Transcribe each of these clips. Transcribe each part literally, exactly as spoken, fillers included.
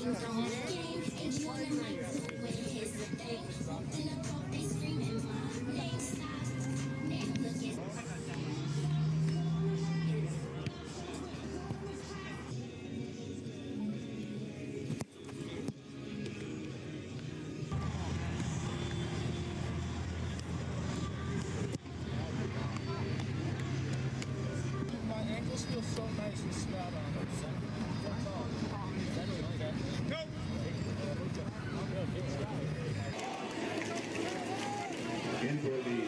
Feels so nice and snout on it. That's all. Go! In for the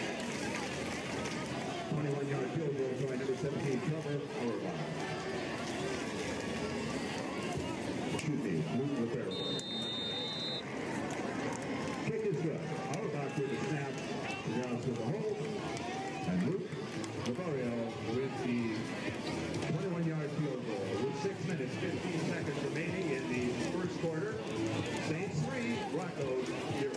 twenty-one yard field goal by number seventeen, Trevor Auerbach. Excuse me, Luke Liborio. Kick is good. Auerbach with the snap. Grounds with the hold. And Luke Liborio with the twenty-one yard field goal with six minutes, fifteen seconds remaining in the first quarter. Saints three, Broncos zero.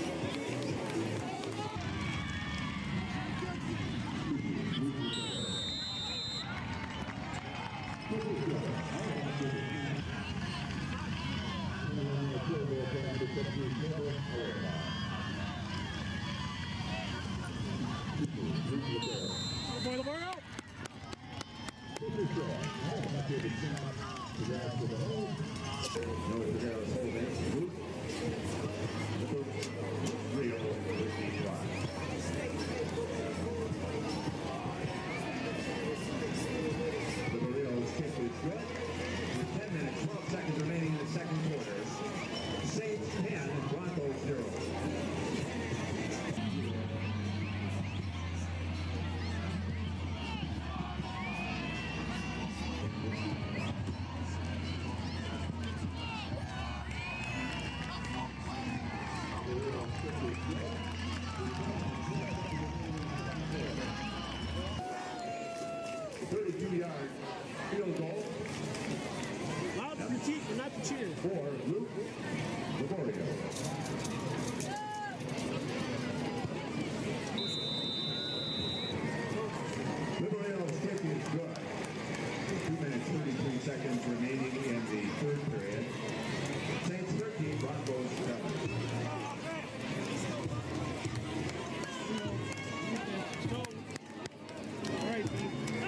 Oh boy, Liborio! No, Liborio's holding. Luke Rio with the try. Liborio's kick is good. With ten minutes, twelve seconds remaining in the second quarter. Saints ten, Broncos zero. thirty-two yard field goal. Loud for the cheat, but not the cheer. For Luke Liborio. Liborio's kick is good. two minutes, thirty-three seconds remaining in the third period. Saints thirteen, Broncos seven. All right, Pete.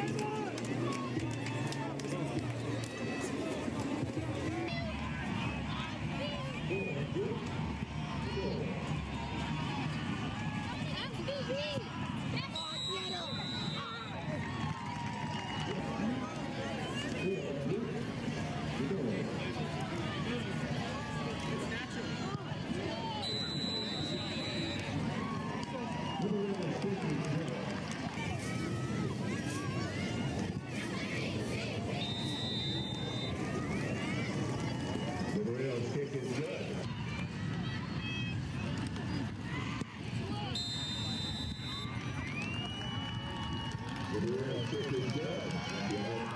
Liborio's kick is good. Liborio's kick is good.